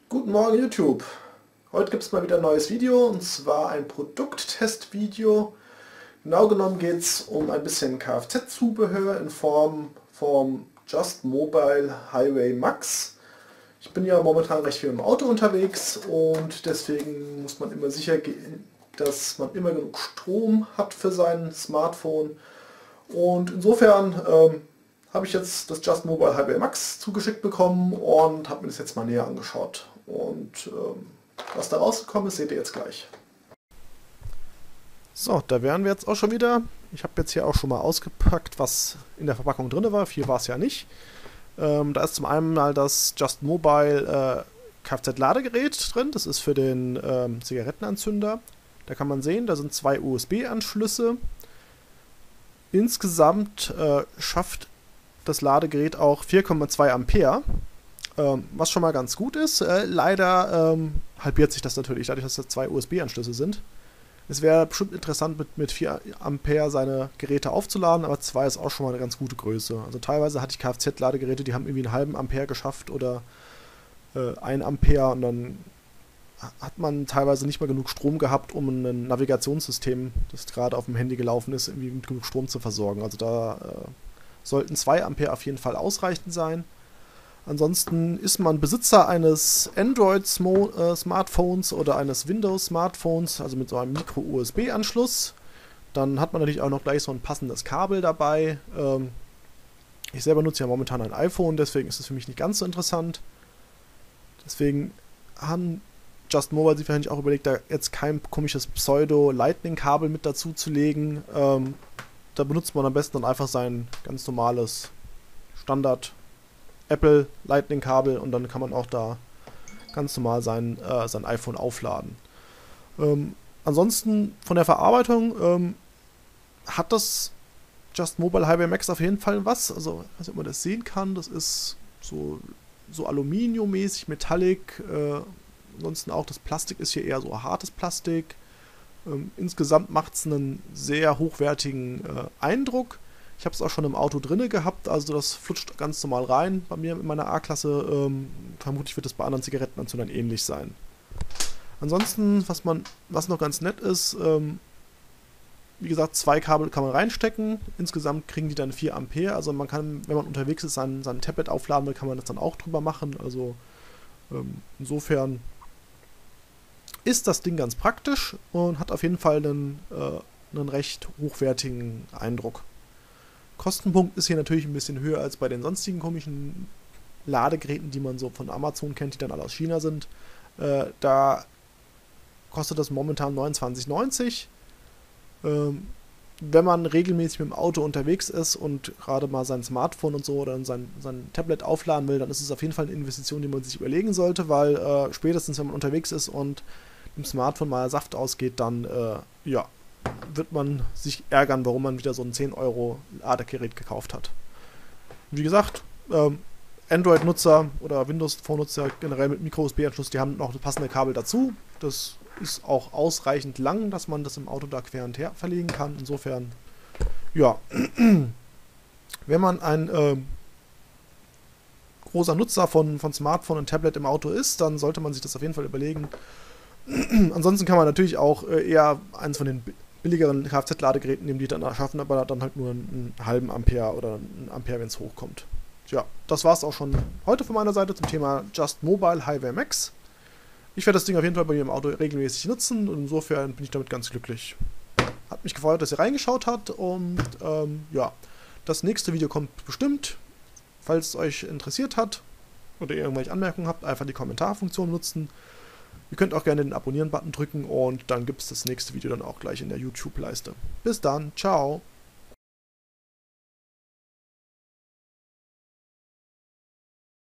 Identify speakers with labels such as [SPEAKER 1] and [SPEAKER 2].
[SPEAKER 1] Guten Morgen YouTube! Heute gibt es mal wieder ein neues Video und zwar ein Produkttestvideo. Genau genommen geht es um ein bisschen Kfz-Zubehör in Form vom Just Mobile Highway Max. Ich bin ja momentan recht viel im Auto unterwegs und deswegen muss man immer sicher gehen, dass man immer genug Strom hat für sein Smartphone. Und insofern habe ich jetzt das Just Mobile Highway Max zugeschickt bekommen und habe mir das jetzt mal näher angeschaut. Und was da rausgekommen ist, seht ihr jetzt gleich. So, da wären wir jetzt auch schon wieder. Ich habe jetzt hier auch schon mal ausgepackt, was in der Verpackung drin war. Viel war es ja nicht. Da ist zum einen mal das Just Mobile Kfz-Ladegerät drin. Das ist für den Zigarettenanzünder. Da kann man sehen, da sind zwei USB-Anschlüsse. Insgesamt schafft das Ladegerät auch 4,2 Ampere. Was schon mal ganz gut ist. Leider halbiert sich das natürlich, dadurch, dass das zwei USB-Anschlüsse sind. Es wäre bestimmt interessant, mit 4 Ampere seine Geräte aufzuladen, aber 2 ist auch schon mal eine ganz gute Größe. Also teilweise hatte ich Kfz-Ladegeräte, die haben irgendwie einen halben Ampere geschafft oder 1 Ampere und dann hat man teilweise nicht mal genug Strom gehabt, um ein Navigationssystem, das gerade auf dem Handy gelaufen ist, irgendwie mit genug Strom zu versorgen. Also da sollten 2 Ampere auf jeden Fall ausreichend sein. Ansonsten ist man Besitzer eines Android-Smartphones oder eines Windows-Smartphones, also mit so einem Micro-USB-Anschluss. Dann hat man natürlich auch noch gleich so ein passendes Kabel dabei. Ich selber nutze ja momentan ein iPhone, deswegen ist es für mich nicht ganz so interessant. Deswegen haben Just Mobile sich wahrscheinlich auch überlegt, da jetzt kein komisches Pseudo-Lightning-Kabel mit dazu zu legen. Da benutzt man am besten dann einfach sein ganz normales Standard Apple Lightning Kabel und dann kann man auch da ganz normal sein iPhone aufladen. Ansonsten von der Verarbeitung hat das Just Mobile Highway Max auf jeden Fall was. Also, ich weiß nicht, ob man das sehen kann. Das ist so Aluminium-mäßig, Metallic. Ansonsten auch das Plastik ist hier eher so hartes Plastik. Insgesamt macht es einen sehr hochwertigen Eindruck. Ich habe es auch schon im Auto drinne gehabt, also das flutscht ganz normal rein. Bei mir in meiner A-Klasse, vermutlich wird es bei anderen Zigarettenanzündern ähnlich sein. Ansonsten, was noch ganz nett ist, wie gesagt, 2 Kabel kann man reinstecken. Insgesamt kriegen die dann 4 Ampere. Also man kann, wenn man unterwegs ist, sein Tablet aufladen will, kann man das dann auch drüber machen. Also insofern ist das Ding ganz praktisch und hat auf jeden Fall einen recht hochwertigen Eindruck. Kostenpunkt ist hier natürlich ein bisschen höher als bei den sonstigen komischen Ladegeräten, die man so von Amazon kennt, die dann alle aus China sind. Da kostet das momentan 29,90 €. Wenn man regelmäßig mit dem Auto unterwegs ist und gerade mal sein Smartphone und so oder sein Tablet aufladen will, dann ist es auf jeden Fall eine Investition, die man sich überlegen sollte, weil spätestens wenn man unterwegs ist und dem Smartphone mal Saft ausgeht, dann ja, wird man sich ärgern, warum man wieder so ein 10 € Ladegerät gekauft hat. Wie gesagt, Android-Nutzer oder Windows-Phone-Nutzer generell mit Micro-USB-Anschluss, die haben noch das passende Kabel dazu. Das ist auch ausreichend lang, dass man das im Auto da quer und her verlegen kann. Insofern, ja, wenn man ein großer Nutzer von Smartphone und Tablet im Auto ist, dann sollte man sich das auf jeden Fall überlegen. Ansonsten kann man natürlich auch eher eins von den billigeren Kfz-Ladegeräten nehmen, die dann schaffen, aber dann halt nur einen halben Ampere oder einen Ampere, wenn es hochkommt. Ja, das war es auch schon heute von meiner Seite zum Thema Just Mobile Highway Max. Ich werde das Ding auf jeden Fall bei mir im Auto regelmäßig nutzen und insofern bin ich damit ganz glücklich. Hat mich gefreut, dass ihr reingeschaut habt und ja, das nächste Video kommt bestimmt. Falls es euch interessiert hat oder ihr irgendwelche Anmerkungen habt, einfach die Kommentarfunktion nutzen. Ihr könnt auch gerne den Abonnieren-Button drücken und dann gibt es das nächste Video dann auch gleich in der YouTube-Leiste. Bis dann, ciao!